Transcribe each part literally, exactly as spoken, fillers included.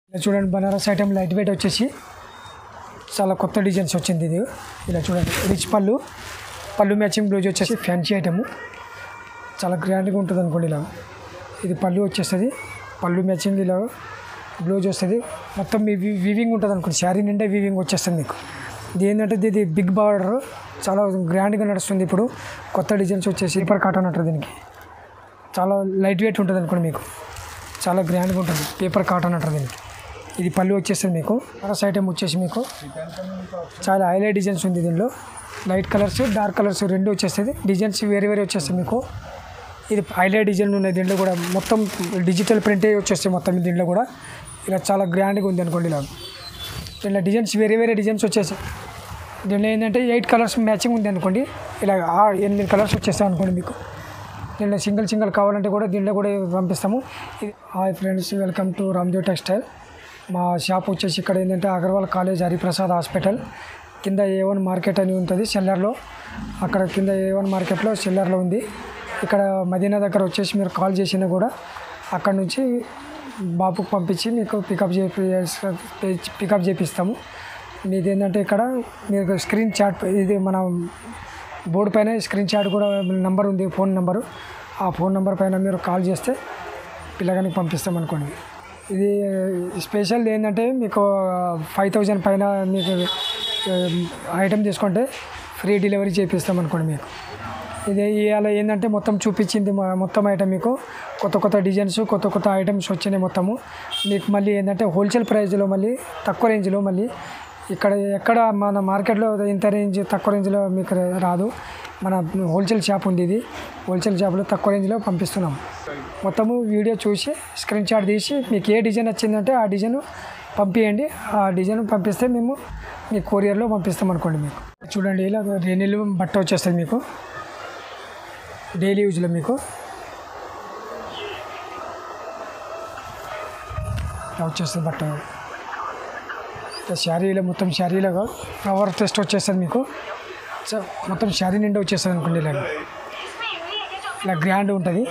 చూడండి Banaras item light weight వచ్చేసి చాలా కొత్త డిజైన్స్ వచ్చింది. ఇది ఇలా చూడండి రిచ్ పళ్ళు పళ్ళు మ్యాచింగ్ బ్లౌజ్ వచ్చేసి ఫ్యాన్సీ ఐటమ్ చాలా గ్రాండ్గా ఉంటుంది అనుకోండి. ఇలా ఇది పళ్ళు వచ్చేస్తుంది, పళ్ళు మ్యాచింగ్ ఇలా బ్లౌజ్ వస్తుంది. మొత్తం మీ వీవింగ్ ఉంటుంది అనుకోండి, శారీ నిండా వీవింగ్ వచ్చేస్తుంది మీకు. ఇది ఏంటంటే ఇది బిగ్ బార్డర్ చాలా గ్రాండ్గా నడుస్తుంది. ఇప్పుడు కొత్త డిజైన్స్ వచ్చేసి పేపర్ కాటన్ అంటారు దీనికి. చాలా లైట్ వెయిట్ ఉంటుంది అనుకోండి, మీకు చాలా గ్రాండ్గా ఉంటుంది. పేపర్ కాటన్ అంటారు దీనికి. ఇది పళ్ళు వచ్చేస్తుంది మీకు. బనారస్ ఐటమ్ వచ్చేసి మీకు చాలా హైలైట్ డిజైన్స్ ఉంది దీనిలో. లైట్ కలర్స్ డార్క్ కలర్స్ రెండు వచ్చేస్తుంది. డిజైన్స్ వేరే వేరే వచ్చేస్తాయి మీకు. ఇది హైలైట్ డిజైన్ ఉన్నాయి దీంట్లో కూడా. మొత్తం డిజిటల్ ప్రింటే వచ్చేస్తాయి మొత్తం దీంట్లో కూడా. ఇలా చాలా గ్రాండ్గా ఉంది అనుకోండి. ఇలా దీంట్లో డిజైన్స్ వేరే వేరే డిజైన్స్ వచ్చేసాయి. దీంట్లో ఏంటంటే ఎయిట్ కలర్స్ మ్యాచింగ్ ఉంది అనుకోండి. ఇలా ఎనిమిది కలర్స్ వచ్చేస్తాయి అనుకోండి మీకు. దీంట్లో సింగిల్ సింగిల్ కావాలంటే కూడా దీంట్లో కూడా పంపిస్తాము. ఇది hi friends, welcome to Ramdev textile. మా షాప్ వచ్చేసి ఇక్కడ ఏంటంటే అగర్వాల్ కాలేజ్ హరిప్రసాద్ హాస్పిటల్ కింద ఏ వన్ మార్కెట్ అని ఉంటుంది సెల్లర్లో. అక్కడ కింద ఏ వన్ మార్కెట్లో సెల్లర్లో ఉంది. ఇక్కడ మదీనా దగ్గర వచ్చేసి మీరు కాల్ చేసినా కూడా అక్కడ నుంచి బాబుకు పంపించి మీకు పికప్ చేపి పికప్ చేపిస్తాము. మీది ఏంటంటే ఇక్కడ మీకు స్క్రీన్ చాట్, ఇది మన బోర్డు పైన స్క్రీన్ చాట్ కూడా నెంబర్ ఉంది, ఫోన్ నెంబరు. ఆ ఫోన్ నెంబర్ పైన మీరు కాల్ చేస్తే పిల్లగానికి పంపిస్తాం అనుకోండి. ఇది స్పెషల్ ఏంటంటే మీకు ఫైవ్ థౌజండ్ పైన మీకు ఐటమ్ తీసుకుంటే ఫ్రీ డెలివరీ చేపిస్తాం అనుకోండి మీకు. ఇది ఇవాళ ఏంటంటే మొత్తం చూపించింది మొత్తం ఐటమ్ మీకు. కొత్త కొత్త డిజైన్స్ కొత్త కొత్త ఐటమ్స్ వచ్చినాయి మొత్తము మీకు. మళ్ళీ ఏంటంటే హోల్సేల్ ప్రైస్లో మళ్ళీ తక్కువ రేంజ్లో మళ్ళీ ఇక్కడ ఎక్కడ మన మార్కెట్లో ఇంత రేంజ్ తక్కువ రేంజ్లో మీకు రాదు. మన హోల్సేల్ షాప్ ఉంది. ఇది హోల్సేల్ షాప్లో తక్కువ రేంజ్లో పంపిస్తున్నాం. మొత్తము వీడియో చూసి స్క్రీన్ షాట్ తీసి మీకు ఏ డిజైన్ వచ్చిందంటే ఆ డిజైన్ పంపించండి. ఆ డిజైన్ పంపిస్తే మేము మీ కొరియర్లో పంపిస్తాం అనుకోండి మీకు. చూడండి ఇలా రెనీలు బట్ట వచ్చేస్తుంది మీకు డైలీ యూజ్లో. మీకు వచ్చేస్తుంది బట్ట. శారీలో మొత్తం శారీలో ఫ్లవర్ టెస్ట్ వచ్చేస్తుంది మీకు. మొత్తం శారీ నిండా వచ్చేస్తుంది అనుకోండి. ఇలా ఇలా గ్రాండ్ ఉంటుంది.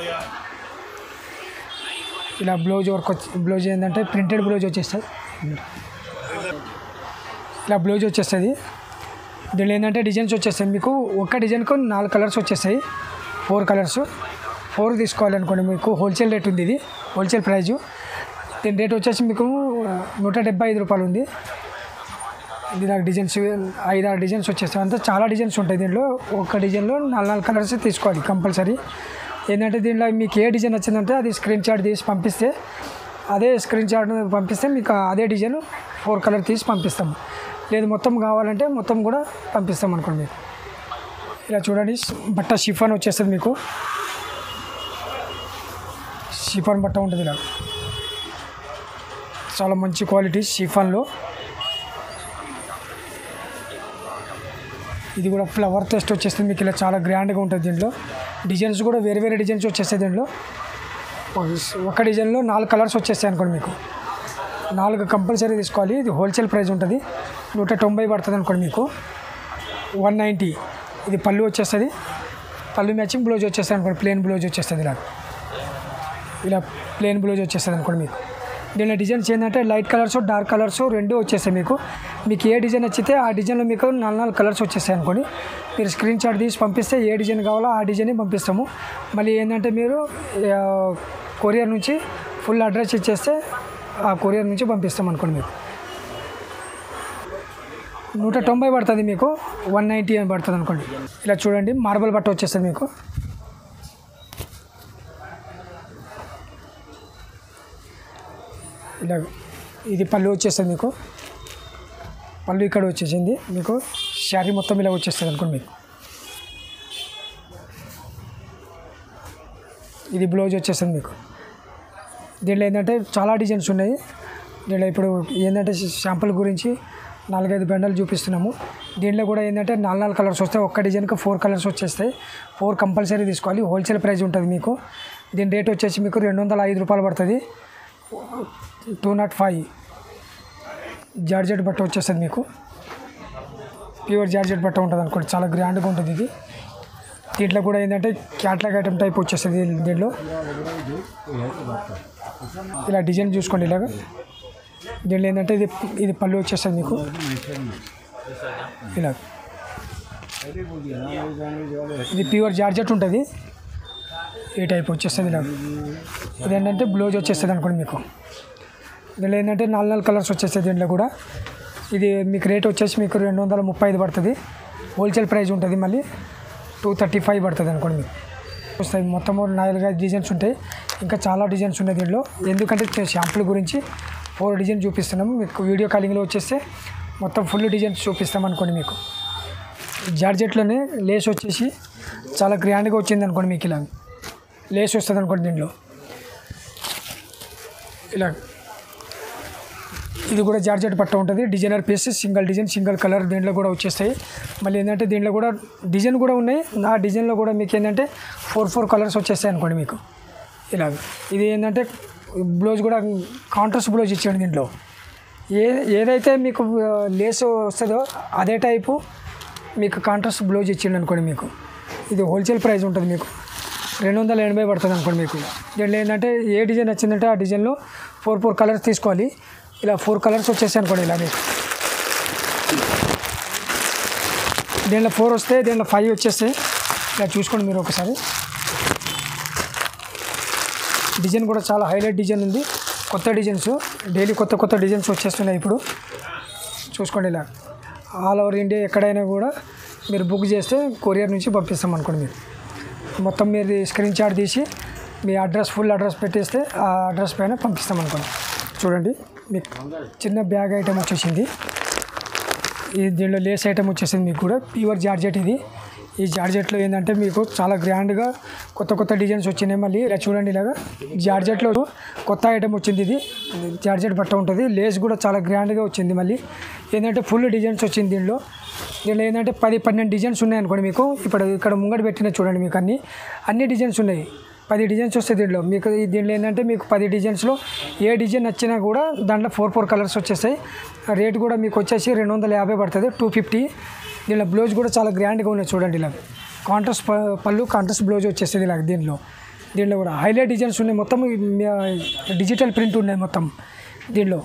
ఇలా బ్లౌజ్ వర్క్ వచ్చి బ్లౌజ్ ఏంటంటే ప్రింటెడ్ బ్లౌజ్ వచ్చేస్తుంది. ఇలా బ్లౌజ్ వచ్చేస్తుంది. దీనిలో ఏంటంటే డిజైన్స్ వచ్చేస్తాయి మీకు. ఒక్క డిజైన్కు నాలుగు కలర్స్ వచ్చేస్తాయి, ఫోర్ కలర్స్. ఫోర్ తీసుకోవాలనుకోండి మీకు హోల్సేల్ రేట్ ఉంది. ఇది హోల్సేల్ ప్రైజు. దీని రేట్ వచ్చేసి మీకు నూట డెబ్బై ఐదు రూపాయలు ఉంది. ఇది నాకు డిజైన్స్ ఐదు ఆరు డిజైన్స్ వచ్చేస్తాయి. అంతా చాలా డిజైన్స్ ఉంటాయి దీంట్లో. ఒక డిజైన్లో నాలుగు నాలుగు కలర్స్ తీసుకోవాలి కంపల్సరీ. ఏంటంటే దీంట్లో మీకు ఏ డిజైన్ వచ్చిందంటే అది స్క్రీన్ షాట్ తీసి పంపిస్తే, అదే స్క్రీన్ షాట్ పంపిస్తే మీకు అదే డిజైన్ ఫోర్ కలర్ తీసి పంపిస్తాం. లేదు మొత్తం కావాలంటే మొత్తం కూడా పంపిస్తాం అనుకోండి మీకు. ఇలా చూడండి బట్ట షిఫాన్ వచ్చేస్తుంది మీకు. షిఫాన్ బట్ట ఉంటుంది ఇలా. చాలా మంచి క్వాలిటీ షిఫాన్లో. ఇది కూడా ఫ్లవర్ టెస్ట్ వచ్చేస్తుంది మీకు. ఇలా చాలా గ్రాండ్గా ఉంటుంది దీంట్లో. డిజైన్స్ కూడా వేరే వేరే డిజైన్స్ వచ్చేస్తాయి దీంట్లో. ఒక డిజైన్లో నాలుగు కలర్స్ వచ్చేస్తాయి అనుకోండి మీకు. నాలుగు కంపల్సరీ తీసుకోవాలి. ఇది హోల్సేల్ ప్రైస్ ఉంటుంది. నూట తొంభై పడుతుంది అనుకోండి మీకు. One ninety. ఇది పళ్ళు వచ్చేస్తుంది. పళ్ళు మ్యాచింగ్ బ్లౌజ్ వచ్చేస్తుంది అనుకోండి. ప్లెయిన్ బ్లౌజ్ వచ్చేస్తుంది ఇలా. ఇలా ప్లెయిన్ బ్లౌజ్ వచ్చేస్తుంది అనుకోండి మీకు. దీనిలో డిజైన్స్ ఏంటంటే లైట్ కలర్స్ డార్క్ కలర్స్ రెండు వచ్చేస్తాయి మీకు. మీకు ఏ డిజైన్ నచ్చితే ఆ డిజైన్లో మీకు నాలుగు నాలుగు కలర్స్ వచ్చేస్తాయి అనుకోండి. మీరు స్క్రీన్ షాట్ తీసి పంపిస్తే ఏ డిజైన్ కావాలో ఆ డిజైన్ పంపిస్తాము. మళ్ళీ ఏంటంటే మీరు కొరియర్ నుంచి ఫుల్ అడ్రస్ ఇచ్చేస్తే ఆ కొరియర్ నుంచి పంపిస్తాం అనుకోండి మీకు. నూట తొంభై పడుతుంది మీకు. వన్ నైంటీ అని పడుతుంది అనుకోండి. ఇలా చూడండి మార్బల్ బట్ట వచ్చేస్తుంది మీకు. ఇలా ఇది పళ్ళు వచ్చేస్తుంది మీకు. పళ్ళు ఇక్కడ వచ్చేసింది మీకు. శారీ మొత్తం ఇలా వచ్చేస్తుంది అనుకోండి మీకు. ఇది బ్లౌజ్ వచ్చేస్తుంది మీకు. దీంట్లో ఏంటంటే చాలా డిజైన్స్ ఉన్నాయి. దీంట్లో ఇప్పుడు ఏంటంటే శాంపుల్ గురించి నాలుగైదు బండలు చూపిస్తున్నాము. దీంట్లో కూడా ఏంటంటే నాలుగు నాలుగు కలర్స్ వస్తాయి. ఒక్క డిజైన్కి ఫోర్ కలర్స్ వచ్చేస్తాయి. ఫోర్ కంపల్సరీ తీసుకోవాలి. హోల్సేల్ ప్రైస్ ఉంటుంది మీకు. దీని రేట్ వచ్చేసి మీకు రెండు వందల ఐదు రూపాయలు పడుతుంది. టూ నాట్ ఫైవ్ జార్జెట్ బట్ట వచ్చేస్తుంది మీకు. ప్యూర్ జార్జెట్ బట్ట ఉంటుంది అనుకోండి. చాలా గ్రాండ్గా ఉంటుంది ఇది. దీంట్లో కూడా ఏంటంటే క్యాట్లాగ్ ఐటమ్ టైప్ వచ్చేస్తుంది దీంట్లో. ఇలా డిజైన్ చూసుకోండి. ఇలాగ దీనిలో ఏంటంటే ఇది ఇది పళ్ళు వచ్చేస్తుంది మీకు ఇలా. ఇది ప్యూర్ జార్జెట్ ఉంటుంది, ఈ టైప్ వచ్చేస్తుంది ఇలా. ఇదేంటంటే బ్లౌజ్ వచ్చేస్తుంది అనుకోండి మీకు. దీనిలో ఏంటంటే నాలుగు నాలుగు కలర్స్ వచ్చేస్తాయి దీంట్లో కూడా. ఇది మీకు రేట్ వచ్చేసి మీకు రెండు వందల ముప్పై ఐదు పడుతుంది. హోల్సేల్ ప్రైస్ ఉంటుంది, మళ్ళీ టూ థర్టీ ఫైవ్ పడుతుంది అనుకోండి మీకు. వస్తాయి మొత్తం నాలుగు డిజైన్స్ ఉంటాయి, ఇంకా చాలా డిజైన్స్ ఉన్నాయి దీంట్లో. ఎందుకంటే షాంపుల గురించి ఫోర్ డిజైన్ చూపిస్తున్నాము మీకు. వీడియో కాలింగ్లో వచ్చేస్తే మొత్తం ఫుల్ డిజైన్స్ చూపిస్తాం అనుకోండి మీకు. జార్జెట్లోనే లేస్ వచ్చేసి చాలా గ్రాండ్గా వచ్చింది అనుకోండి మీకు. ఇలా లేస్ వస్తుంది అనుకోండి దీంట్లో ఇలా. ఇది కూడా జార్జెట్ పట్ట ఉంటుంది, designer piece, single design single colour దీంట్లో కూడా వచ్చేస్తాయి. మళ్ళీ ఏంటంటే దీంట్లో కూడా డిజైన్ కూడా ఉన్నాయి. ఆ డిజైన్లో కూడా మీకు ఏంటంటే ఫోర్ ఫోర్ కలర్స్ వచ్చేస్తాయి అనుకోండి మీకు. ఇలాగ ఇది ఏంటంటే బ్లౌజ్ కూడా కాంట్రాస్ట్ బ్లౌజ్ ఇచ్చాడు దీంట్లో. ఏ ఏదైతే మీకు లేస్ వస్తుందో అదే టైపు మీకు కాంట్రాస్ట్ బ్లౌజ్ ఇచ్చిండు అనుకోండి మీకు. ఇది హోల్సేల్ ప్రైస్ ఉంటుంది మీకు, రెండు వందల ఎనభై పడుతుంది అనుకోండి మీకు. దీంట్లో ఏంటంటే ఏ డిజైన్ వచ్చిందంటే ఆ డిజైన్లో ఫోర్ ఫోర్ కలర్స్ తీసుకోవాలి. ఇలా ఫోర్ కలర్స్ వచ్చేసాయి అనుకోండి ఇలా మీకు. దీంట్లో ఫోర్ వస్తే దీంట్లో ఫైవ్ వచ్చేస్తాయి. ఇలా చూసుకోండి మీరు ఒకసారి. డిజైన్ కూడా చాలా హైలైట్ డిజైన్ ఉంది, కొత్త డిజైన్స్, డైలీ కొత్త కొత్త డిజైన్స్ వచ్చేస్తున్నాయి ఇప్పుడు. చూసుకోండి ఇలా. ఆల్ ఓవర్ ఇండియా ఎక్కడైనా కూడా మీరు బుక్ చేస్తే కొరియర్ నుంచి పంపిస్తాం అనుకోండి మీరు. మొత్తం మీరు స్క్రీన్ షాట్ తీసి మీ అడ్రస్ ఫుల్ అడ్రస్ పెట్టేస్తే ఆ అడ్రస్ పైన పంపిస్తాం అనుకోండి. చూడండి మీకు చిన్న బ్యాగ్ ఐటెం వచ్చేసింది. ఈ దీనిలో లేస్ ఐటెం వచ్చేసింది మీకు కూడా. ప్యూర్ జార్జెట్ ఇది. ఈ జార్జెట్లో ఏంటంటే మీకు చాలా గ్రాండ్గా కొత్త కొత్త డిజైన్స్ వచ్చినాయి. మళ్ళీ ఇలా చూడండి, ఇలాగా జార్జెట్లో కొత్త ఐటెం వచ్చింది. ఇది జార్జెట్ బట్ట ఉంటుంది, లేస్ కూడా చాలా గ్రాండ్గా వచ్చింది. మళ్ళీ ఏంటంటే ఫుల్ డిజైన్స్ వచ్చింది దీనిలో. దీనిలో ఏంటంటే పది పన్నెండు డిజైన్స్ ఉన్నాయి అనుకోండి మీకు. ఇప్పుడు ఇక్కడ ముంగట పెట్టిన చూడండి మీకు అన్ని అన్ని డిజైన్స్ ఉన్నాయి. పది డిజైన్స్ వస్తాయి దీంట్లో మీకు. దీంట్లో ఏంటంటే మీకు పది డిజైన్స్లో ఏ డిజైన్ నచ్చినా కూడా దాంట్లో ఫోర్ ఫోర్ కలర్స్ వచ్చేస్తాయి. రేట్ కూడా మీకు వచ్చేసి రెండు వందల యాభై పడుతుంది, టూ ఫిఫ్టీ. దీనిలో బ్లౌజ్ కూడా చాలా గ్రాండ్గా ఉన్నాయి చూడండి. ఇలా కాంట్రాస్ట్ పళ్ళు, కాంట్రాస్ట్ బ్లౌజ్ వచ్చేస్తుంది ఇలా. దీంట్లో దీంట్లో కూడా హైలైట్ డిజైన్స్ ఉన్నాయి, మొత్తం డిజిటల్ ప్రింట్ ఉన్నాయి మొత్తం దీంట్లో.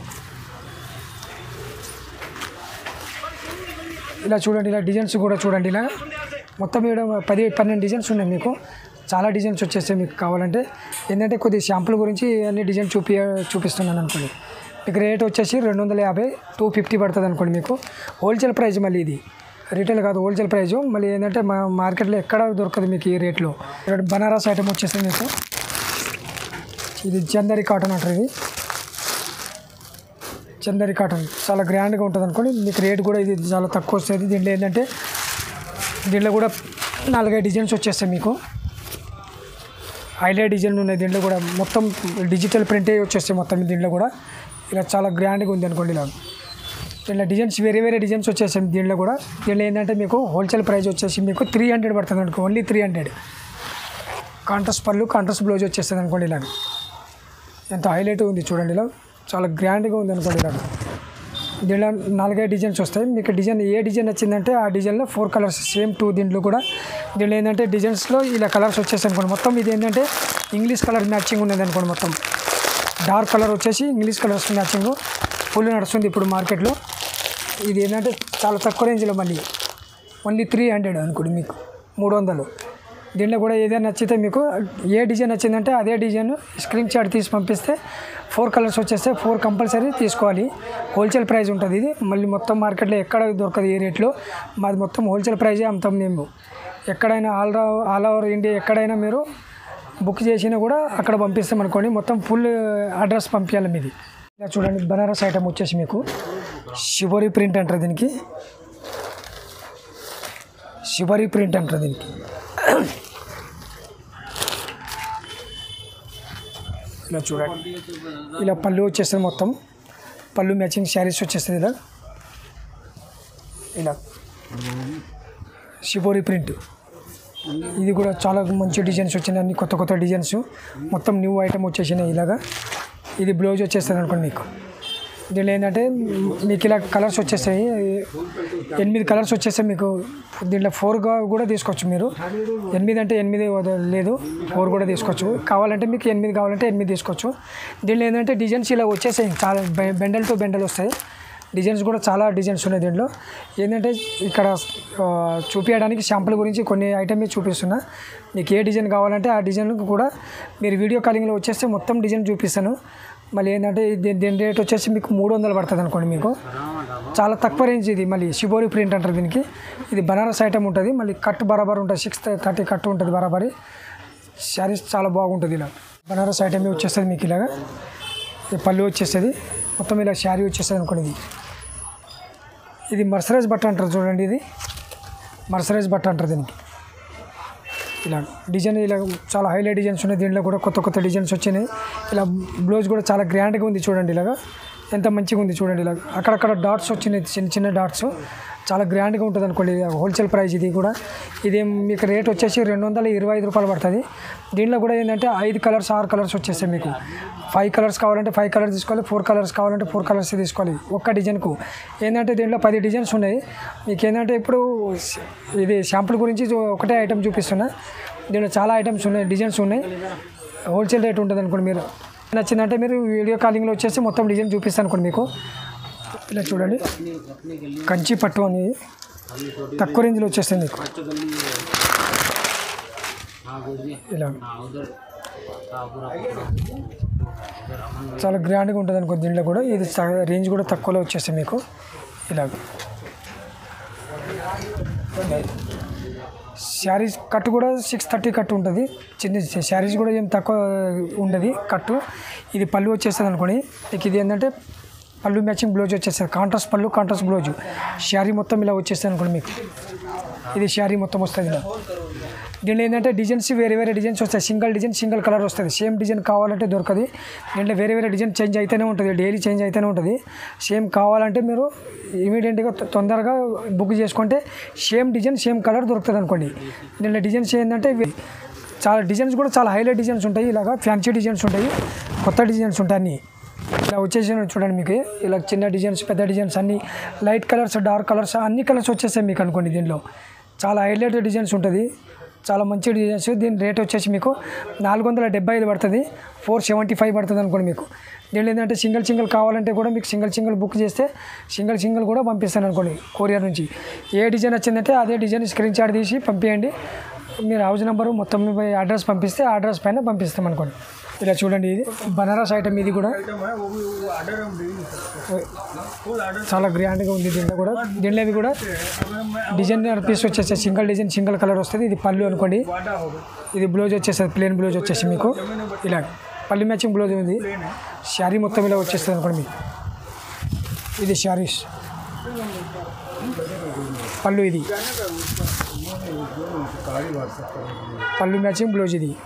ఇలా చూడండి, ఇలా డిజైన్స్ కూడా చూడండి. ఇలా మొత్తం ఇక్కడ పది పన్నెండు డిజైన్స్ ఉన్నాయి మీకు. చాలా డిజైన్స్ వచ్చేస్తాయి మీకు కావాలంటే. ఏంటంటే కొద్ది షాంపుల గురించి అన్ని డిజైన్ చూపి చూపిస్తున్నాను అనుకోండి. మీకు రేట్ వచ్చేసి రెండు వందల యాభై టూ ఫిఫ్టీ పడుతుంది అనుకోండి మీకు. హోల్సేల్ ప్రైస్ మళ్ళీ ఇది, రీటైల్ కాదు, హోల్సేల్ ప్రైజు. మళ్ళీ ఏంటంటే మా మార్కెట్లో ఎక్కడ దొరకదు మీకు ఈ రేట్లో. ఇక్కడ బనారస్ ఐటమ్ వచ్చేస్తుంది మీకు. ఇది చందరి కాటన్ అంటారు. ఇది చందరి కాటన్ చాలా గ్రాండ్గా ఉంటుంది అనుకోండి మీకు. రేట్ కూడా ఇది చాలా తక్కువ వస్తుంది. దీంట్లో ఏంటంటే దీంట్లో కూడా నాలుగైదు డిజైన్స్ వచ్చేస్తాయి మీకు. హైలైట్ డిజైన్ ఉన్నాయి దీంట్లో కూడా. మొత్తం డిజిటల్ ప్రింటే వచ్చేస్తాయి మొత్తం దీంట్లో కూడా. ఇలా చాలా గ్రాండ్గా ఉంది అనుకోండి. ఇలా దీంట్లో డిజైన్స్ వేరే వేరే డిజైన్స్ వచ్చేసాయి దీంట్లో కూడా. దీంట్లో ఏంటంటే మీకు హోల్సేల్ ప్రైస్ వచ్చేసి మీకు త్రీ హండ్రెడ్ పడుతుంది అనుకో, ఓన్లీ త్రీ హండ్రెడ్. కాంట్రాస్ట్ పళ్ళు, కాంట్రాస్ట్ బ్లౌజ్ వచ్చేస్తుంది అనుకోండి. ఇలా ఎంత హైలైట్ ఉంది చూడండి. ఇలా చాలా గ్రాండ్గా ఉంది అనుకోండి. ఇలా దీంట్లో నాలుగైదు డిజైన్స్ వస్తాయి మీకు. డిజైన్ ఏ డిజైన్ వచ్చిందంటే ఆ డిజైన్లో ఫోర్ కలర్స్ సేమ్ టూ. దీంట్లో కూడా దీంట్లో ఏంటంటే డిజైన్స్లో ఇలా కలర్స్ వచ్చేసి అనుకోండి. మొత్తం ఇది ఏంటంటే ఇంగ్లీష్ కలర్ మ్యాచింగ్ ఉన్నది అనుకోండి. మొత్తం డార్క్ కలర్ వచ్చేసి ఇంగ్లీష్ కలర్స్ మ్యాచింగ్ ఫుల్ నడుస్తుంది ఇప్పుడు మార్కెట్లో. ఇది ఏంటంటే చాలా తక్కువ రేంజ్లో మళ్ళీ ఓన్లీ త్రీ హండ్రెడ్ అనుకోండి మీకు, మూడు వందలు. దీంట్లో కూడా ఏదైనా నచ్చితే మీకు ఏ డిజైన్ నచ్చిందంటే అదే డిజైన్ స్క్రీన్ షాట్ తీసి పంపిస్తే ఫోర్ కలర్స్ వచ్చేస్తే ఫోర్ కంపల్సరీ తీసుకోవాలి. హోల్సేల్ ప్రైస్ ఉంటుంది ఇది. మళ్ళీ మొత్తం మార్కెట్లో ఎక్కడ దొరకదు ఈ రేట్లో. మాది మొత్తం హోల్సేల్ ప్రైజే అమ్ముతాం మేము. ఎక్కడైనా ఆల్ ఆల్ ఓవర్ ఇండియా ఎక్కడైనా మీరు బుక్ చేసినా కూడా అక్కడ పంపిస్తాం అనుకోండి. మొత్తం ఫుల్ అడ్రస్ పంపించాలి మీది. ఇలా చూడండి, బనారస్ ఐటమ్ వచ్చేసి మీకు షిబోరి ప్రింట్ అంటారు దీనికి. షిబోరి ప్రింట్ అంటారు దీనికి. ఇలా చూడండి, ఇలా పళ్ళు వచ్చేస్తుంది మొత్తం. పళ్ళు మ్యాచింగ్ శారీస్ వచ్చేస్తుంది ఇలా. ఇలా షిబోరి ప్రింట్. ఇది కూడా చాలా మంచి డిజైన్స్ వచ్చినాయి, అన్ని కొత్త కొత్త డిజైన్స్. మొత్తం న్యూ ఐటమ్ వచ్చేసినాయి ఇలాగా. ఇది బ్లౌజ్ వచ్చేస్తుంది అనుకోండి మీకు. దీనిలో ఏంటంటే మీకు ఇలా కలర్స్ వచ్చేస్తాయి, ఎనిమిది కలర్స్ వచ్చేస్తాయి మీకు. దీంట్లో ఫోర్గా కూడా తీసుకోవచ్చు మీరు. ఎనిమిది అంటే ఎనిమిది లేదు, ఫోర్ కూడా తీసుకోవచ్చు. కావాలంటే మీకు ఎనిమిది కావాలంటే ఎనిమిది తీసుకోవచ్చు. దీనిలో ఏంటంటే డిజైన్స్ ఇలా వచ్చేసాయి, చాలా బెండల్ టు బెండల్ వస్తాయి. డిజైన్స్ కూడా చాలా డిజైన్స్ ఉన్నాయి దీంట్లో. ఏంటంటే ఇక్కడ చూపించడానికి శాంపుల్ గురించి కొన్ని ఐటమ్ చూపిస్తున్నా. మీకు ఏ డిజైన్ కావాలంటే ఆ డిజైన్ కూడా మీరు వీడియో కాలింగ్లో వచ్చేస్తే మొత్తం డిజైన్ చూపిస్తాను. మళ్ళీ ఏంటంటే దీని రేట్ వచ్చేసి మీకు మూడు వందలు పడుతుంది అనుకోండి. మీకు చాలా తక్కువ రేంజ్ ఇది. మళ్ళీ షిబోరి ప్రింట్ అంటారు దీనికి. ఇది బనారస్ ఐటమ్ ఉంటుంది. మళ్ళీ కట్ బరాబర్ ఉంటుంది, సిక్స్ థర్టీ కట్ ఉంటుంది బరాబరి. శారీస్ చాలా బాగుంటుంది. ఇలా బనారస్ ఐటమ్ వచ్చేస్తుంది మీకు. ఇలాగా పళ్ళు వచ్చేస్తుంది, మొత్తం ఇలా శారీ వచ్చేస్తుంది అనుకోండి. ఇది ఇది మర్సరైజ్ బట్ట అంటారు చూడండి. ఇది మర్సరైజ్ బట్ట అంటారు దీనికి. ఇలా డిజైన్ ఇలా చాలా హైలైట్ డిజైన్స్ ఉన్నాయి. దీంట్లో కూడా కొత్త కొత్త డిజైన్స్ వచ్చినాయి. ఇలా బ్లౌజ్ కూడా చాలా గ్రాండ్గా ఉంది చూడండి. ఇలాగా ఎంత మంచిగా ఉంది చూడండి. ఇలా అక్కడక్కడ డాట్స్ వచ్చినాయి, చిన్న చిన్న డాట్స్. చాలా గ్రాండ్గా ఉంటుంది అనుకోండి. హోల్సేల్ ప్రైస్ ఇది కూడా. ఇది మీకు రేట్ వచ్చేసి రెండు వందల ఇరవై ఐదు రూపాయలు పడుతుంది. దీంట్లో కూడా ఏంటంటే ఐదు కలర్స్ ఆరు కలర్స్ వచ్చేస్తాయి మీకు. ఫైవ్ కలర్స్ కావాలంటే ఫైవ్ కలర్స్ తీసుకోవాలి, ఫోర్ కలర్స్ కావాలంటే ఫోర్ కలర్స్ తీసుకోవాలి ఒక్క డిజైన్కు. ఏంటంటే దీంట్లో పది డిజైన్స్ ఉన్నాయి. మీకు ఏంటంటే ఇప్పుడు ఇది శాంపుల్ గురించి ఒకటే ఐటమ్ చూపిస్తున్నా. దీంట్లో చాలా ఐటమ్స్ ఉన్నాయి, డిజైన్స్ ఉన్నాయి. హోల్సేల్ రేట్ ఉంటుంది అనుకోండి. మీరు నచ్చిందంటే మీరు వీడియో కాలింగ్లో వచ్చేసి మొత్తం డిజైన్ చూపిస్తాను అనుకోండి మీకు. ఇలా చూడండి, కంచి పట్టు అని తక్కువ రేంజ్లో వచ్చేస్తుంది మీకు. ఇలా చాలా గ్రాండ్గా ఉంటుంది అనుకో. దీంట్లో కూడా ఇది రేంజ్ కూడా తక్కువలో వచ్చేస్తుంది మీకు. ఇలా శారీస్ కట్టు కూడా సిక్స్ థర్టీ కట్టు ఉంటుంది. చిన్న శారీస్ కూడా ఏం తక్కువ ఉండదు కట్టు. ఇది పళ్ళు వచ్చేస్తుంది అనుకోండి మీకు. ఇది ఏంటంటే పళ్ళు మ్యాచింగ్ బ్లౌజ్ వచ్చేస్తుంది. కాంట్రాస్ట్ పళ్ళు కాంట్రాస్ట్ బ్లౌజ్. శారీ మొత్తం ఇలా వచ్చేస్తుంది అనుకోండి మీకు. ఇది శారీ మొత్తం వస్తుంది ఇలా. దీంట్లో ఏంటంటే డిజైన్స్ వేరే వేరే డిజైన్స్ వస్తాయి. సింగిల్ డిజైన్ సింగిల్ కలర్ వస్తుంది. సేమ్ డిజైన్ కావాలంటే దొరకదు. దీంట్లో వేరే వేరే డిజైన్ చేంజ్ అయితేనే ఉంటుంది, డైలీ చేంజ్ అయితేనే ఉంటుంది. సేమ్ కావాలంటే మీరు ఇమీడియట్గా తొందరగా బుక్ చేసుకుంటే సేమ్ డిజైన్ సేమ్ కలర్ దొరుకుతుంది అనుకోండి. దీంట్లో డిజైన్స్ ఏంటంటే చాలా డిజైన్స్ కూడా చాలా హైలైట్ డిజైన్స్ ఉంటాయి. ఇలాగా ఫ్యాన్సీ డిజైన్స్ ఉంటాయి, కొత్త డిజైన్స్ ఉంటాయి అన్నీ. ఇలా వచ్చేసి చూడండి మీకు. ఇలా చిన్న డిజైన్స్ పెద్ద డిజైన్స్ అన్నీ లైట్ కలర్స్ డార్క్ కలర్స్ అన్ని కలర్స్ వచ్చేస్తాయి మీకు అనుకోండి. దీంట్లో చాలా హైలైట్ డిజైన్స్ ఉంటుంది, చాలా మంచి డిజైన్స్. దీని రేట్ వచ్చేసి మీకు నాలుగు వందల డెబ్బై ఐదు పడుతుంది, ఫోర్ సెవెంటీ ఫైవ్ పడుతుంది అనుకోండి మీకు. దీంట్లో ఏంటంటే సింగిల్ సింగిల్ కావాలంటే కూడా మీకు సింగిల్ సింగిల్ బుక్ చేస్తే సింగిల్ సింగిల్ కూడా పంపిస్తాను అనుకోండి కొరియర్ నుంచి. ఏ డిజైన్ వచ్చిందంటే అదే డిజైన్ స్క్రీన్ షాట్ తీసి పంపించండి. మీరు హౌస్ నెంబరు మొత్తం మీ అడ్రస్ పంపిస్తే ఆ అడ్రస్ పైన పంపిస్తాం అనుకోండి. ఇలా చూడండి, ఇది బనారస్ ఐటమ్. ఇది కూడా చాలా గ్రాండ్గా ఉంది. దీంట్లో కూడా దీంట్లో ఇవి కూడా డిజైన్ పీస్ వచ్చేసి సింగిల్ డిజైన్ సింగిల్ కలర్ వస్తుంది. ఇది పళ్ళు అనుకోండి. ఇది బ్లౌజ్ వచ్చేస్తుంది, ప్లెయిన్ బ్లౌజ్ వచ్చేసి మీకు. ఇలా పళ్ళు మ్యాచింగ్ బ్లౌజ్ ఉంది. శారీ మొత్తం ఇలా వచ్చేస్తుంది అనుకోండి మీకు. ఇది శారీస్ పళ్ళు. ఇది పళ్ళు మ్యాచింగ్ బ్లౌజ్. ఇది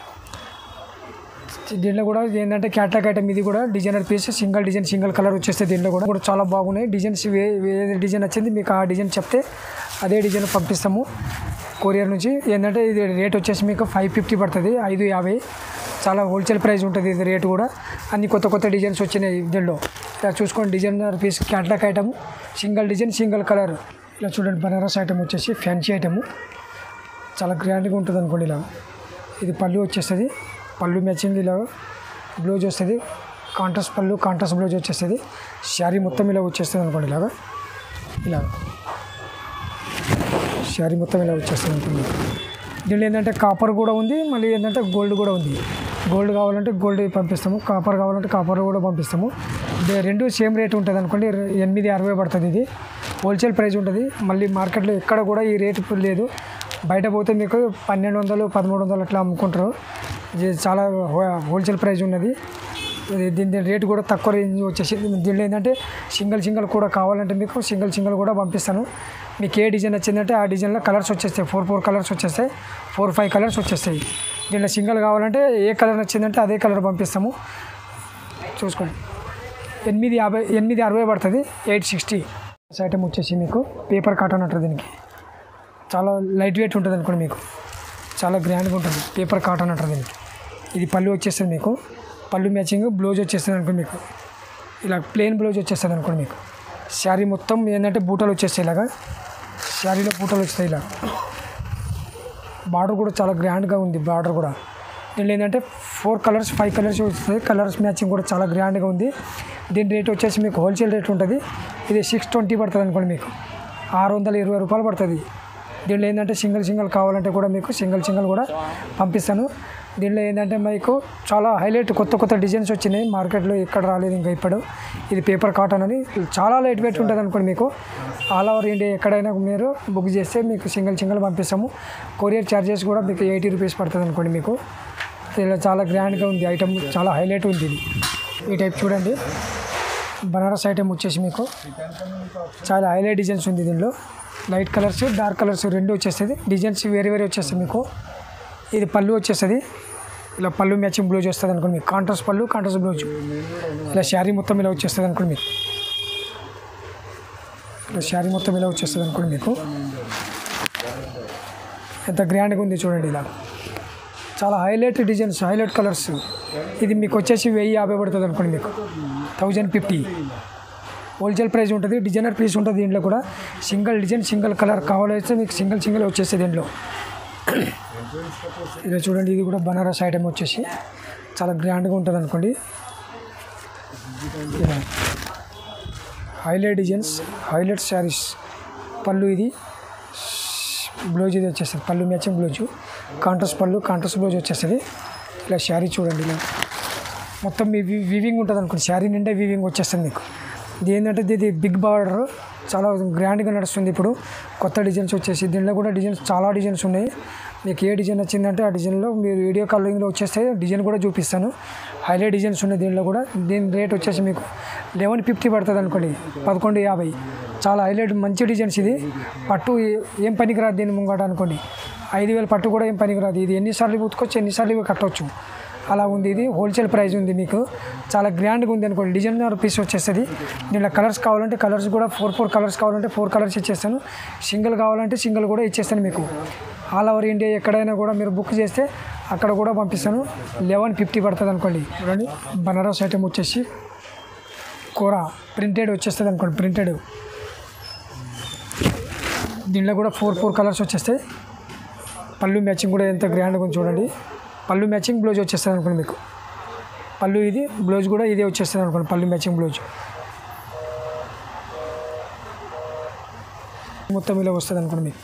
దీంట్లో కూడా ఏంటంటే క్యాట్లాగ్ ఐటమ్. ఇది కూడా designer piece, single design single colour వచ్చేస్తే దీంట్లో కూడా కూడా చాలా బాగున్నాయి డిజైన్స్. ఏ ఏ డిజైన్ వచ్చింది మీకు ఆ డిజైన్ చెప్తే అదే డిజైన్ పంపిస్తాము కొరియర్ నుంచి. ఏంటంటే ఇది రేట్ వచ్చేసి మీకు ఫైవ్ ఫిఫ్టీ పడుతుంది, ఐదు యాభై. చాలా హోల్సేల్ ప్రైస్ ఉంటుంది ఇది రేటు కూడా. అన్ని కొత్త కొత్త డిజైన్స్ వచ్చినాయి దీంట్లో. ఇలా చూసుకోండి, designer piece catalogue item, single design single colour. ఇలా చూడండి, బనారస్ ఐటమ్ వచ్చేసి ఫ్యాన్సీ ఐటము, చాలా గ్రాండ్గా ఉంటుంది అనుకోండి. ఇలా ఇది పళ్ళు వచ్చేస్తుంది, పళ్ళు మ్యాచింగ్ ఇలా బ్లౌజ్ వస్తుంది. కాంట్రాస్ట్ పళ్ళు కాంట్రాస్ట్ బ్లౌజ్ వచ్చేస్తుంది. శారీ మొత్తం ఇలా వచ్చేస్తుంది అనుకోండి. ఇలాగా ఇలా శారీ మొత్తం ఇలా వచ్చేస్తుంది అనుకోండి. దీంట్లో ఏంటంటే కాపర్ కూడా ఉంది, మళ్ళీ ఏంటంటే గోల్డ్ కూడా ఉంది. గోల్డ్ కావాలంటే గోల్డ్ పంపిస్తాము, కాపర్ కావాలంటే కాపర్ కూడా పంపిస్తాము. రెండు సేమ్ రేట్ ఉంటుంది అనుకోండి. ఎనిమిది అరవై పడుతుంది. ఇది హోల్సేల్ ప్రైస్ ఉంటుంది. మళ్ళీ మార్కెట్లో ఎక్కడ కూడా ఈ రేటు లేదు. బయట పోతే మీకు పన్నెండు వందలు పదమూడు వందలు అట్లా అమ్ముకుంటారు. ఇది చాలా హోల్సేల్ ప్రైస్ ఉన్నది. దీని దీని రేటు కూడా తక్కువ రేంజ్ వచ్చేసి. దీనిలో ఏంటంటే సింగిల్ సింగిల్ కూడా కావాలంటే మీకు సింగిల్ సింగిల్ కూడా పంపిస్తాను. మీకు ఏ డిజైన్ వచ్చిందంటే ఆ డిజైన్లో కలర్స్ వచ్చేస్తాయి. ఫోర్ ఫోర్ కలర్స్ వచ్చేస్తాయి, ఫోర్ ఫైవ్ కలర్స్ వచ్చేస్తాయి. దీంట్లో సింగిల్ కావాలంటే ఏ కలర్ వచ్చిందంటే అదే కలర్ పంపిస్తాము. చూసుకోండి, ఎనిమిది యాభై ఎనిమిది అరవై పడుతుంది, ఎయిట్ సిక్స్టీ. ఐటమ్ వచ్చేసి మీకు పేపర్ కాటన్ అంటారు దీనికి. చాలా లైట్ వెయిట్ ఉంటుంది అనుకోండి మీకు. చాలా గ్రాండ్గా ఉంటుంది, పేపర్ కాటన్ అంటారు దీనికి. ఇది పళ్ళు వచ్చేస్తుంది మీకు, పళ్ళు మ్యాచింగ్ బ్లౌజ్ వచ్చేస్తుంది అనుకోండి మీకు. ఇలా ప్లెయిన్ బ్లౌజ్ వచ్చేస్తుంది అనుకోండి మీకు. శారీ మొత్తం ఏంటంటే బూటలు వచ్చేస్తాయి, ఇలాగా శారీలో బూటలు వస్తాయి. ఇలా బార్డర్ కూడా చాలా గ్రాండ్గా ఉంది. బార్డర్ కూడా దీనిలో ఏంటంటే ఫోర్ కలర్స్ ఫైవ్ కలర్స్ వస్తాయి. కలర్స్ మ్యాచింగ్ కూడా చాలా గ్రాండ్గా ఉంది. దీని రేట్ వచ్చేసి మీకు హోల్సేల్ రేట్ ఉంటుంది. ఇది సిక్స్ ట్వంటీ పడుతుంది అనుకోండి, మీకు ఆరు వందల ఇరవై రూపాయలు పడుతుంది. దీనిలో ఏంటంటే సింగిల్ సింగిల్ కావాలంటే కూడా మీకు సింగిల్ సింగిల్ కూడా పంపిస్తాను. దీనిలో ఏంటంటే మీకు చాలా హైలైట్ కొత్త కొత్త డిజైన్స్ వచ్చినాయి, మార్కెట్లో ఎక్కడ రాలేదు ఇంకా ఇప్పుడు. ఇది పేపర్ కాటన్ అని చాలా లైట్ వెయిట్ ఉంటుంది అనుకోండి. మీకు ఆల్ ఓవర్ ఇండియా ఎక్కడైనా మీరు బుక్ చేస్తే మీకు సింగిల్ సింగిల్ పంపిస్తాము. కొరియర్ ఛార్జెస్ కూడా మీకు ఎయిటీ రూపీస్ పడుతుంది అనుకోండి. మీకు ఇలా చాలా గ్రాండ్గా ఉంది ఐటమ్, చాలా హైలైట్ ఉంది ఇది. ఈ టైప్ చూడండి, బనారస్ ఐటమ్ వచ్చేసి మీకు చాలా హైలైట్ డిజైన్స్ ఉంది. దీనిలో లైట్ కలర్స్ డార్క్ కలర్స్ రెండు వచ్చేస్తుంది. డిజైన్స్ వేరే వేరే వచ్చేస్తుంది మీకు. ఇది పళ్ళు వచ్చేస్తుంది, ఇలా పళ్ళు మ్యాచింగ్ బ్లౌజ్ వస్తుంది అనుకోండి మీకు. కాంట్రాస్ట్ పళ్ళు కాంట్రాస్ట్ బ్లౌజ్, ఇలా శారీ మొత్తం ఇలా వచ్చేస్తుంది అనుకోండి మీకు. ఇలా శారీ మొత్తం ఇలా వచ్చేస్తుంది అనుకోండి మీకు. ఎంత గ్రాండ్గా ఉంది చూడండి. ఇలా చాలా హైలైట్ డిజైన్స్, హైలైట్ కలర్స్. ఇది మీకు వచ్చేసి వెయ్యి యాభై పడుతుంది అనుకోండి మీకు. థౌజండ్ ఫిఫ్టీ హోల్సేల్ ప్రైస్ ఉంటుంది. డిజైనర్ పీస్ ఉంటుంది దీంట్లో కూడా. సింగిల్ డిజైన్ సింగిల్ కలర్ కావాలైతే మీకు సింగిల్ సింగిల్ వచ్చేస్తుంది దీంట్లో. ఇలా చూడండి, ఇది కూడా బనారస్ ఐటమ్ వచ్చేసి చాలా గ్రాండ్గా ఉంటుంది అనుకోండి. ఇలా హైలైట్ డిజైన్స్, హైలైట్ శారీస్. పళ్ళు ఇది, బ్లౌజ్ ఇది వచ్చేస్తుంది, పళ్ళు మ్యాచింగ్ బ్లౌజ్. కాంట్రాస్ట్ పళ్ళు కాంట్రాస్ట్ బ్లౌజ్ వచ్చేస్తుంది. ఇలా శారీ చూడండి, ఇలా మొత్తం మీ వీవింగ్ ఉంటుంది అనుకోండి. శారీ నిండా వీవింగ్ వచ్చేస్తుంది మీకు. ఇది ఏంటంటే ఇది బిగ్ బార్డర్, చాలా గ్రాండ్గా నడుస్తుంది ఇప్పుడు. కొత్త డిజైన్స్ వచ్చేసి దీనిలో కూడా డిజైన్స్ చాలా డిజైన్స్ ఉన్నాయి. మీకు ఏ డిజైన్ వచ్చిందంటే ఆ డిజైన్లో మీరు వీడియో కాలింగ్లో వచ్చేస్తే డిజైన్ కూడా చూపిస్తాను. హైలైట్ డిజైన్స్ ఉన్నాయి దీనిలో కూడా. దీని రేట్ వచ్చేసి మీకు లెవెన్ ఫిఫ్టీ పడుతుంది అనుకోండి, పదకొండు యాభై. చాలా హైలైట్ మంచి డిజైన్స్. ఇది పట్టు ఏం పనికి రాదు దీన్ని ముంగట అనుకోండి. ఐదు వేలు పట్టు కూడా ఏం పనికి రాదు. ఇది ఎన్నిసార్లు ఉతుకొచ్చు ఎన్నిసార్లు కట్టవచ్చు, అలా ఉంది. ఇది హోల్సేల్ ప్రైస్ ఉంది మీకు. చాలా గ్రాండ్గా ఉంది అనుకోండి. డిజైనర్ పీస్ వచ్చేస్తుంది. దీంట్లో కలర్స్ కావాలంటే కలర్స్ కూడా ఫోర్ ఫోర్ కలర్స్ కావాలంటే ఫోర్ కలర్స్ ఇచ్చేస్తాను. సింగిల్ కావాలంటే సింగిల్ కూడా ఇచ్చేస్తాను మీకు. ఆల్ ఓవర్ ఇండియా ఎక్కడైనా కూడా మీరు బుక్ చేస్తే అక్కడ కూడా పంపిస్తాను. లెవెన్ ఫిఫ్టీ పడుతుంది అనుకోండి. చూడండి, బనారస్ ఐటమ్ వచ్చేసి కూర ప్రింటెడ్ వచ్చేస్తుంది అనుకోండి. ప్రింటెడ్ దీంట్లో కూడా ఫోర్ ఫోర్ కలర్స్ వచ్చేస్తాయి. పళ్ళు మ్యాచింగ్ కూడా ఎంత గ్రాండ్గా ఉంది చూడండి. పళ్ళు మ్యాచింగ్ బ్లౌజ్ వచ్చేస్తుంది అనుకోండి మీకు. పళ్ళు ఇది, బ్లౌజ్ కూడా ఇదే వచ్చేస్తుంది అనుకోండి. పళ్ళు మ్యాచింగ్ బ్లౌజ్ మొత్తం ఇలా వస్తుంది అనుకోండి మీకు.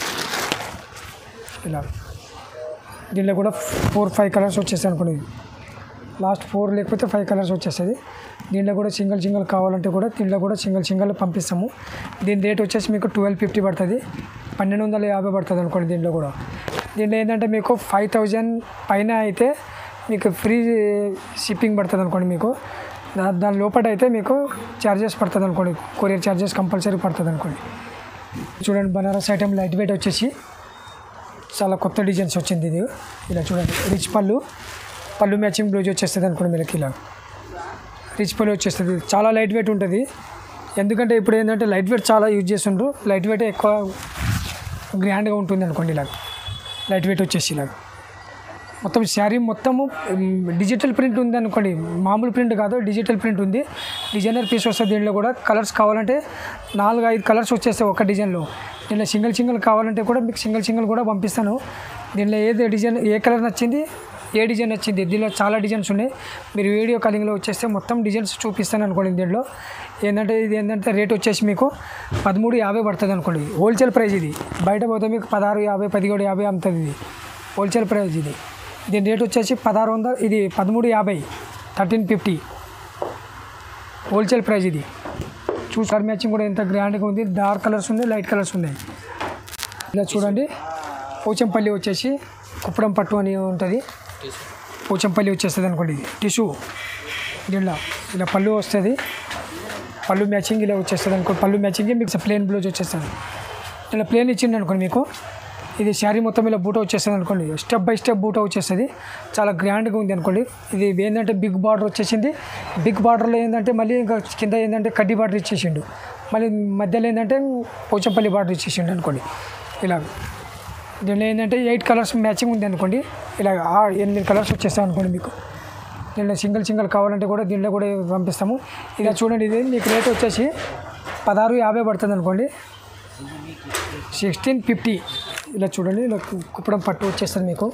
ఇలా దీంట్లో కూడా ఫోర్ ఫైవ్ కలర్స్ వచ్చేస్తాయి అనుకోండి. లాస్ట్ ఫోర్ లేకపోతే ఫైవ్ కలర్స్ వచ్చేస్తుంది. దీంట్లో కూడా సింగిల్ సింగిల్ కావాలంటే కూడా దీంట్లో కూడా సింగిల్ సింగిల్ పంపిస్తాము. దీని రేట్ వచ్చేసి మీకు ట్వెల్వ్ ఫిఫ్టీ పడుతుంది, పన్నెండు వందల యాభై పడుతుంది అనుకోండి. దీంట్లో కూడా దీంట్లో ఏంటంటే మీకు ఫైవ్ థౌజండ్ పైన అయితే మీకు ఫ్రీ షిప్పింగ్ పడుతుంది అనుకోండి. మీకు దా దాని లోపల అయితే మీకు ఛార్జెస్ పడుతుంది అనుకోండి. కొరియర్ ఛార్జెస్ కంపల్సరీ పడుతుంది అనుకోండి. చూడండి, బనారస్ ఐటమ్ లైట్ వెయిట్ వచ్చేసి చాలా కొత్త డిజైన్స్ వచ్చింది. ఇది ఇలా చూడండి, రిచ్ పళ్ళు పళ్ళు మ్యాచింగ్ బ్లౌజ్ వచ్చేస్తుంది అనుకోండి. మీకు ఇలా రిచ్ పళ్ళు వచ్చేస్తుంది. చాలా లైట్ వెయిట్ ఉంటుంది. ఎందుకంటే ఇప్పుడు ఏంటంటే లైట్ వెయిట్ చాలా యూజ్ చేస్తుండ్రు. లైట్ వెయిట్ ఎక్కువ గ్రాండ్గా ఉంటుంది అనుకోండి. ఇలా లైట్ వెయిట్ వచ్చేసి ఇలా మొత్తం శారీ మొత్తము డిజిటల్ ప్రింట్ ఉంది అనుకోండి. మామూలు ప్రింట్ కాదు, డిజిటల్ ప్రింట్ ఉంది. డిజైనర్ పీస్ వస్తుంది. దీంట్లో కూడా కలర్స్ కావాలంటే నాలుగు ఐదు కలర్స్ వచ్చేస్తాయి ఒక డిజైన్లో. దీంట్లో సింగిల్ సింగిల్ కావాలంటే కూడా మీకు సింగిల్ సింగిల్ కూడా పంపిస్తాను. దీంట్లో ఏది డిజైన్ ఏ కలర్ నచ్చింది ఏ డిజైన్ నచ్చింది. దీనిలో చాలా డిజైన్స్ ఉన్నాయి. మీరు వీడియో కాలింగ్లో వచ్చేస్తే మొత్తం డిజైన్స్ చూపిస్తాను అనుకోండి. దీంట్లో ఏంటంటే ఇది ఏంటంటే రేట్ వచ్చేసి మీకు పదమూడు యాభై పడుతుంది అనుకోండి. హోల్సేల్ ప్రైస్ ఇది. బయట పోతే మీకు పదహారు యాభై పదిహేడు యాభై అమ్ముతుంది. ఇది హోల్సేల్ ప్రైస్ ఇది. దీని రేట్ వచ్చేసి పదహారు వందలు ఇది పదమూడు యాభై థర్టీన్ ఫిఫ్టీ హోల్సేల్ ప్రైస్ ఇది. చూసారు మ్యాచింగ్ కూడా ఎంత గ్రాండ్గా ఉంది. డార్క్ కలర్స్ ఉన్నాయి, లైట్ కలర్స్ ఉన్నాయి. ఇలా చూడండి, పోచంపల్లి వచ్చేసి కుప్పడం పట్టు అని ఉంటుంది. పోచంపల్లి వచ్చేస్తుంది అనుకోండి. ఇది టిష్యూ. దీనిలో ఇలా పళ్ళు వస్తుంది. పళ్ళు మ్యాచింగ్ ఇలా వచ్చేస్తుంది అనుకోండి. పళ్ళు మ్యాచింగ్ మీకు ప్లెయిన్ బ్లౌజ్ వచ్చేస్తుంది. ఇలా ప్లెయిన్ ఇచ్చింది అనుకోండి మీకు. ఇది శారీ మొత్తం ఇలా బూట వచ్చేస్తుంది అనుకోండి. స్టెప్ బై స్టెప్ బూట వచ్చేస్తుంది. చాలా గ్రాండ్గా ఉంది అనుకోండి. ఇది ఏంటంటే బిగ్ బార్డర్ వచ్చేసింది. బిగ్ బార్డర్లో ఏంటంటే మళ్ళీ ఇంకా కింద ఏంటంటే కడ్డీ బార్డర్ ఇచ్చేసిండు. మళ్ళీ మధ్యలో ఏంటంటే పోచంపల్లి బార్డర్ ఇచ్చేసిండు అనుకోండి. ఇలా దీనిలో ఏంటంటే ఎయిట్ కలర్స్ మ్యాచింగ్ ఉంది అనుకోండి. ఇలా ఎనిమిది కలర్స్ వచ్చేస్తాయి అనుకోండి మీకు. దీంట్లో సింగిల్ సింగిల్ కావాలంటే కూడా దీంట్లో కూడా పంపిస్తాము. ఇక చూడండి, ఇది మీకు రేట్ వచ్చేసి పదహారు యాభై పడుతుంది అనుకోండి, సిక్స్టీన్ ఫిఫ్టీ. ఇలా చూడండి, ఇలా కుప్పడం పట్టు వచ్చేస్తుంది మీకు.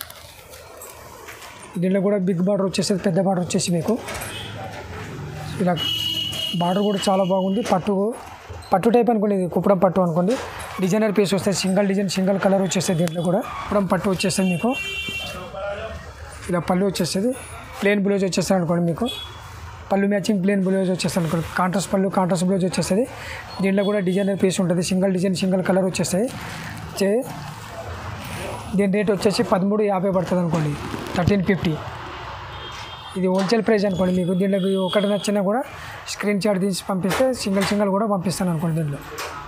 దీంట్లో కూడా బిగ్ బార్డర్ వచ్చేస్తుంది, పెద్ద బార్డర్ వచ్చేసి మీకు ఇలా బార్డర్ కూడా చాలా బాగుంది. పట్టు పట్టు టైప్ అనుకోండి, ఇది కుప్పడం పట్టు అనుకోండి. డిజైనర్ పీస్ వస్తుంది, సింగిల్ డిజైన్ సింగిల్ కలర్ వచ్చేస్తుంది. దీంట్లో కూడా కుప్పడం పట్టు వచ్చేస్తుంది మీకు. ఇలా పళ్ళు వచ్చేస్తుంది, ప్లెయిన్ బ్లౌజ్ వచ్చేస్తుంది అనుకోండి మీకు. పళ్ళు మ్యాచింగ్ ప్లెయిన్ బ్లౌజ్ వచ్చేస్తుంది అనుకోండి. కాంట్రాస్ట్ పళ్ళు కాంట్రాస్ట్ బ్లౌజ్ వచ్చేస్తుంది. దీంట్లో కూడా డిజైనర్ పీస్ ఉంటుంది, సింగిల్ డిజైన్ సింగిల్ కలర్ వచ్చేస్తాయి. చే దీని రేట్ వచ్చేసి పదమూడు యాభై పడుతుంది అనుకోండి, థర్టీన్ ఫిఫ్టీ. ఇది హోల్సేల్ ప్రైస్ అనుకోండి మీకు. దీంట్లో ఒకటి నచ్చినా కూడా స్క్రీన్ షాట్ తీసి పంపిస్తే సింగిల్ సింగిల్ కూడా పంపిస్తాను అనుకోండి దీంట్లో.